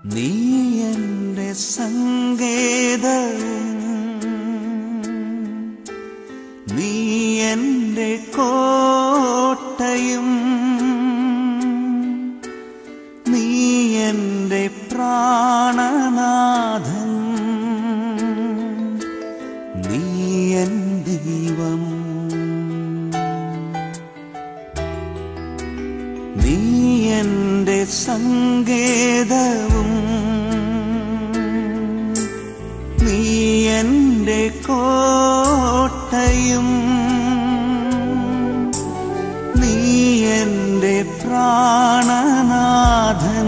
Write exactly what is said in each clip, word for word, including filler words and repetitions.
നീ എന്റെ സങ്കേതവും നീ എന്റെ കോട്ടയും നീ എന്റെ പ്രാണനാഥൻ നീ എൻ ദൈവം നീ എന്റെ സങ്കേതവും നീ എന്റെ കോട്ടയും നീ എന്റെ പ്രാണനാഥൻ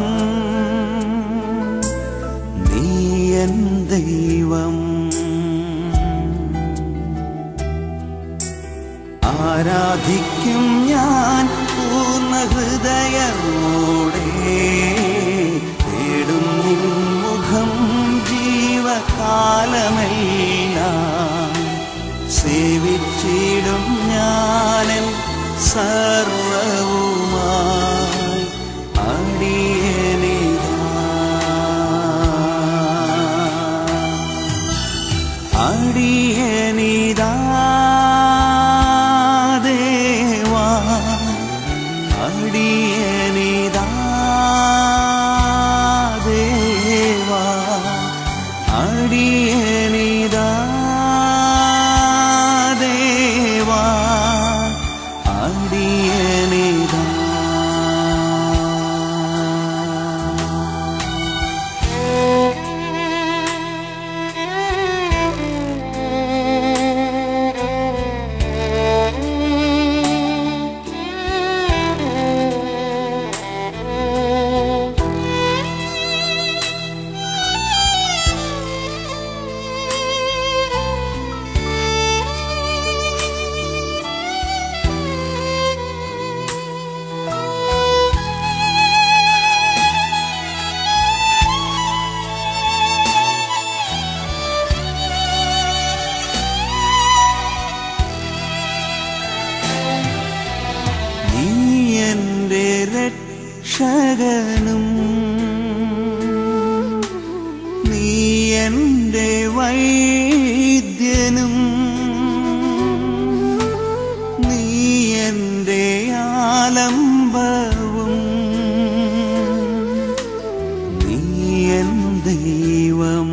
നീ എൻ ദൈവം ആരാധിക്കും ഞാൻ പൂർണ്ണ ഹൃദയമോടെ തേടും നിൻ മുഖം ജീവകാലമെല്ലാം സേവിച്ചിടും ഞാനെൻ സർവവുമായി അടിയനിതാ അടിയനിതാ അടിയനിതാ ദേവാ അടിയനിതാ ദേവാ അടിയനിതാ രക്ഷകനും നീ എന്റെ വൈദ്യനും നീ എന്റെ ആലംബവും നീ എൻ ദൈവം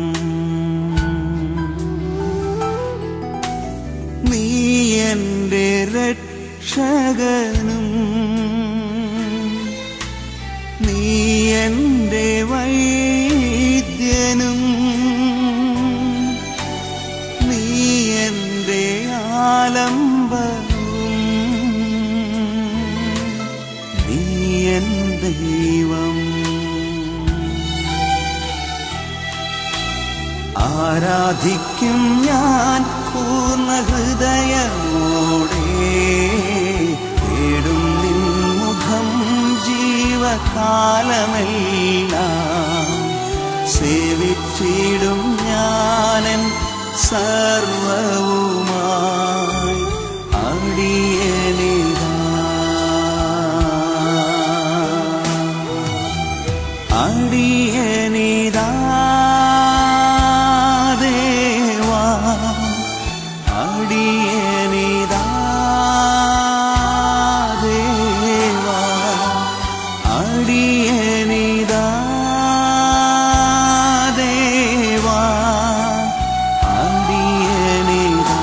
നീ എന്റെ രക്ഷകനും നീ എന്റെ വൈദ്യനും നീ എന്റെ ആലംബവും നീ എൻ ദൈവം ആരാധിക്കും ഞാൻ പൂർണ്ണ ഹൃദയമോടെ തേടും നിൻ മുഖം ജീവകാലമെല്ലാം സേവിച്ചിടും ഞാനെൻ സർവവുമായി അടിയനിതാ അടിയനിതാ ദേവാ അടിയനിതാ അടിയനിതാ ദേവാ അടിയനിതാ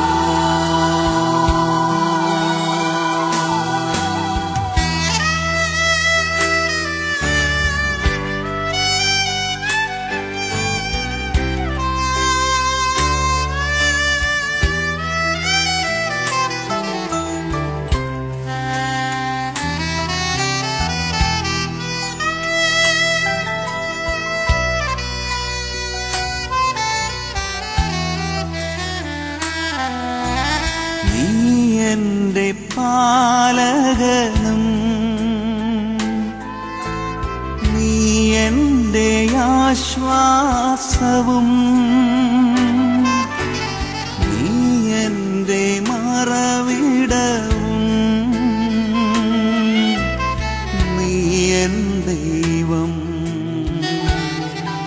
നീ എന്റെ പാലകനും നീ എന്റെ ആശ്വാസവും നീ എന്റെ മറവിടവും നീ എൻ ദൈവം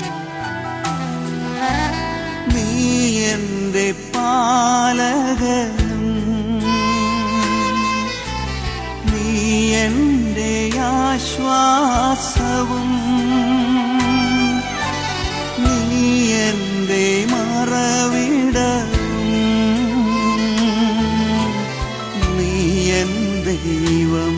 എൻ്റെ പാലകനും നീ എൻ്റെ ആശ്വാസവും നീ എൻ്റെ മറവിടവും നീ എൻ ദൈവം.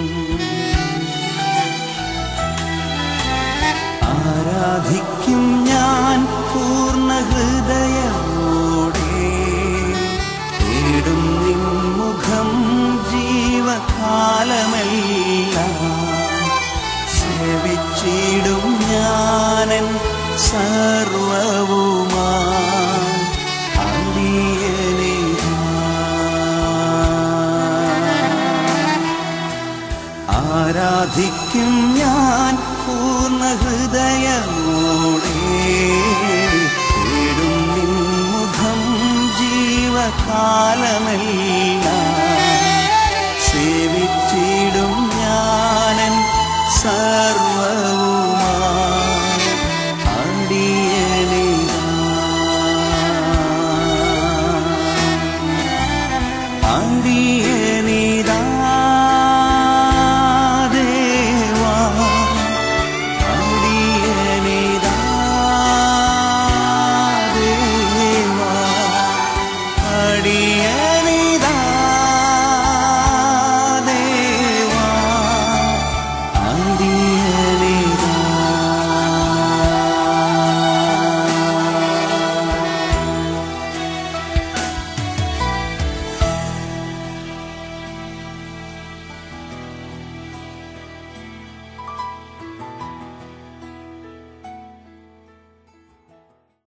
ആരാധിക്കും ഞാൻ പൂർണ്ണ ഹൃദയമോടെ, തേടും നിൻ മുഖം ജീവകാലമെല്ലാം. സേവിച്ചിടും ഞാനൻ സർവവുമായി അടിയനിതാ. ആരാധിക്കും ഞാൻ പൂർണ്ണ ഹൃദയമോടെ, തേടും നിൻ മുഖം ജീവകാലമെല്ലാം.